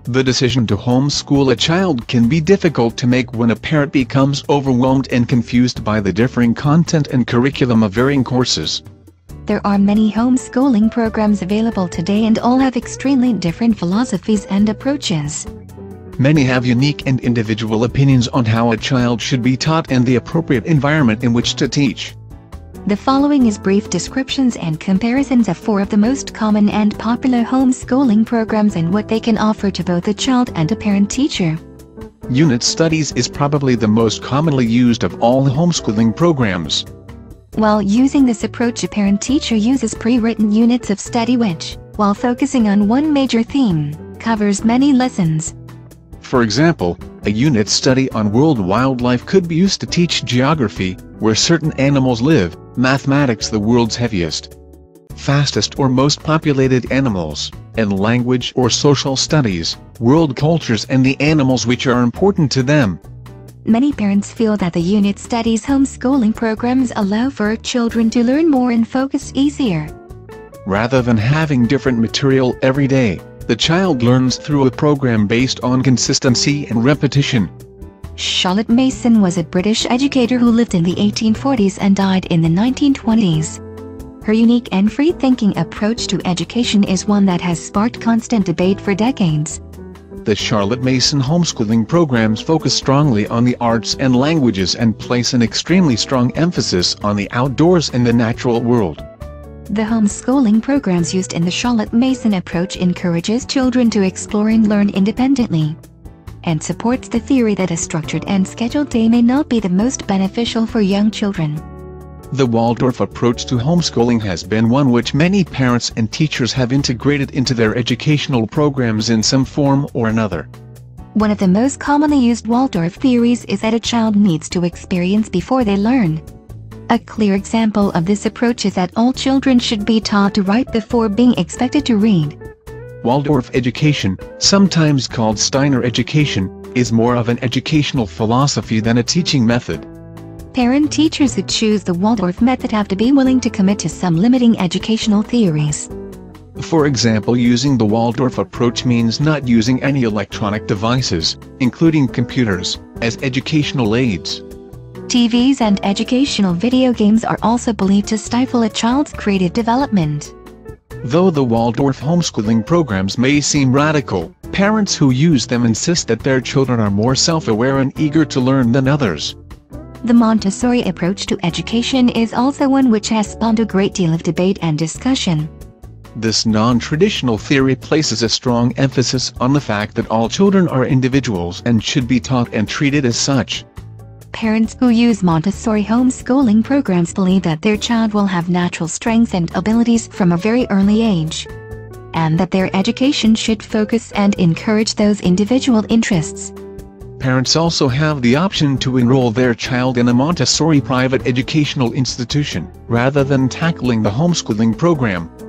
The decision to homeschool a child can be difficult to make when a parent becomes overwhelmed and confused by the differing content and curriculum of varying courses. There are many homeschooling programs available today and all have extremely different philosophies and approaches. Many have unique and individual opinions on how a child should be taught and the appropriate environment in which to teach. The following is brief descriptions and comparisons of 4 of the most common and popular homeschooling programs and what they can offer to both a child and a parent-teacher. Unit studies is probably the most commonly used of all homeschooling programs. While using this approach, a parent-teacher uses pre-written units of study which, while focusing on one major theme, covers many lessons. For example, a unit study on world wildlife could be used to teach geography, where certain animals live, mathematics, the world's heaviest, fastest or most populated animals, and language or social studies, world cultures and the animals which are important to them. Many parents feel that the unit studies homeschooling programs allow for children to learn more and focus easier. Rather than having different material every day, the child learns through a program based on consistency and repetition. Charlotte Mason was a British educator who lived in the 1840s and died in the 1920s. Her unique and free-thinking approach to education is one that has sparked constant debate for decades. The Charlotte Mason homeschooling programs focus strongly on the arts and languages and place an extremely strong emphasis on the outdoors and the natural world. The homeschooling programs used in the Charlotte Mason approach encourages children to explore and learn independently, and supports the theory that a structured and scheduled day may not be the most beneficial for young children. The Waldorf approach to homeschooling has been one which many parents and teachers have integrated into their educational programs in some form or another. One of the most commonly used Waldorf theories is that a child needs to experience before they learn. A clear example of this approach is that all children should be taught to write before being expected to read. Waldorf education, sometimes called Steiner education, is more of an educational philosophy than a teaching method. Parent-teachers who choose the Waldorf method have to be willing to commit to some limiting educational theories. For example, using the Waldorf approach means not using any electronic devices, including computers, as educational aids. TVs and educational video games are also believed to stifle a child's creative development. Though the Waldorf homeschooling programs may seem radical, parents who use them insist that their children are more self-aware and eager to learn than others. The Montessori approach to education is also one which has spawned a great deal of debate and discussion. This non-traditional theory places a strong emphasis on the fact that all children are individuals and should be taught and treated as such. Parents who use Montessori homeschooling programs believe that their child will have natural strengths and abilities from a very early age, and that their education should focus and encourage those individual interests. Parents also have the option to enroll their child in a Montessori private educational institution, rather than tackling the homeschooling program.